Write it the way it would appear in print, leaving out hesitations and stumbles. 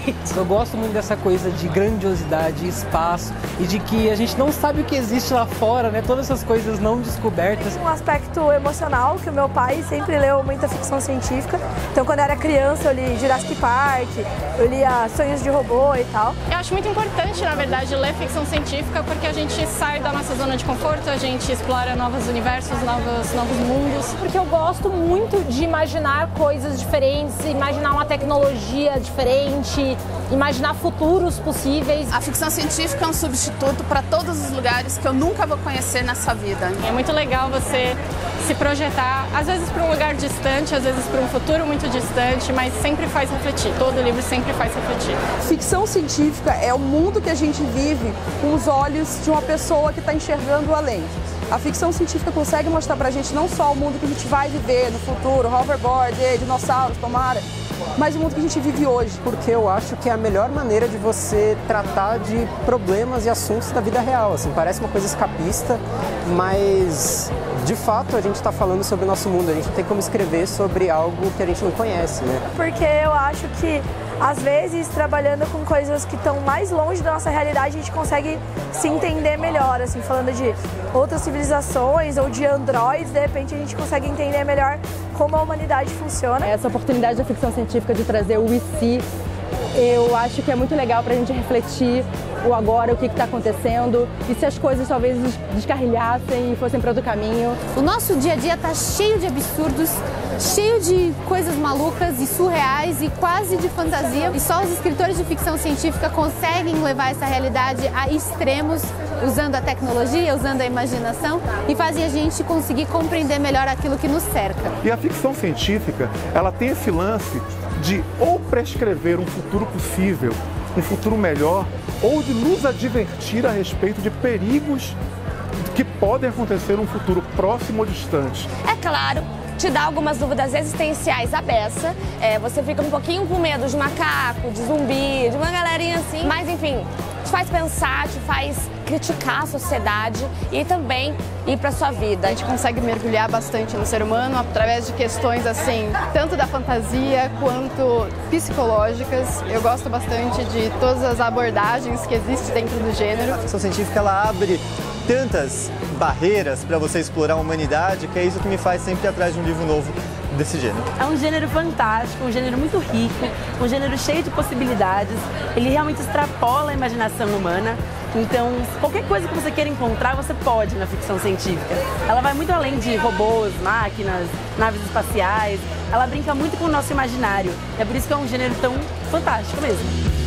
diferentes. Eu gosto muito dessa coisa de grandiosidade, espaço e de que a gente não sabe o que existe lá fora, né? Todas essas coisas não descobertas. Um aspecto emocional, que o meu pai sempre leu muita ficção científica. Então, quando eu era criança, eu li Jurassic Park, eu lia Sonhos de Robô e tal. Eu acho muito importante, na verdade, ler ficção científica porque a gente sai da nossa zona de conforto, a gente explora novos universos, novos mundos. Porque eu gosto muito de imaginar coisas diferentes, imaginar uma tecnologia diferente, imaginar futuros possíveis. A ficção científica é um substituto para todos os lugares que eu nunca vou conhecer nessa vida. É muito legal você se projetar, às vezes para um lugar distante, às vezes para um futuro muito distante, mas sempre faz refletir. Todo livro sempre faz refletir. Ficção científica é o mundo que a gente vive com os olhos de uma pessoa que está enxergando além. A ficção científica consegue mostrar pra gente não só o mundo que a gente vai viver no futuro, hoverboard, dinossauros, tomara, mas o mundo que a gente vive hoje. Porque eu acho que é a melhor maneira de você tratar de problemas e assuntos da vida real. Assim, parece uma coisa escapista, mas de fato a gente está falando sobre o nosso mundo. A gente não tem como escrever sobre algo que a gente não conhece, né? Porque eu acho que, às vezes, trabalhando com coisas que estão mais longe da nossa realidade, a gente consegue se entender melhor, assim, falando de outras civilizações ou de androides, de repente a gente consegue entender melhor como a humanidade funciona. Essa oportunidade da ficção científica de trazer o e se, eu acho que é muito legal para a gente refletir o agora, o que está acontecendo e se as coisas talvez descarrilhassem e fossem para outro caminho. O nosso dia a dia está cheio de absurdos, cheio de coisas malucas e surreais e quase de fantasia. E só os escritores de ficção científica conseguem levar essa realidade a extremos, usando a tecnologia, usando a imaginação e fazem a gente conseguir compreender melhor aquilo que nos cerca. E a ficção científica, ela tem esse lance de ou prescrever um futuro possível, um futuro melhor, ou de nos advertir a respeito de perigos que podem acontecer num futuro próximo ou distante. É claro, te dá algumas dúvidas existenciais à beça, você fica um pouquinho com medo de macaco, de zumbi, de uma galerinha assim, mas enfim, te faz pensar, te faz criticar a sociedade e também ir para sua vida. A gente consegue mergulhar bastante no ser humano através de questões assim, tanto da fantasia quanto psicológicas. Eu gosto bastante de todas as abordagens que existem dentro do gênero. A ficção científica, ela abre tantas barreiras para você explorar a humanidade, que é isso que me faz sempre ir atrás de um livro novo desse gênero. É um gênero fantástico, um gênero muito rico, um gênero cheio de possibilidades. Ele realmente extrapola a imaginação humana. Então, qualquer coisa que você queira encontrar, você pode na ficção científica. Ela vai muito além de robôs, máquinas, naves espaciais. Ela brinca muito com o nosso imaginário. É por isso que é um gênero tão fantástico mesmo.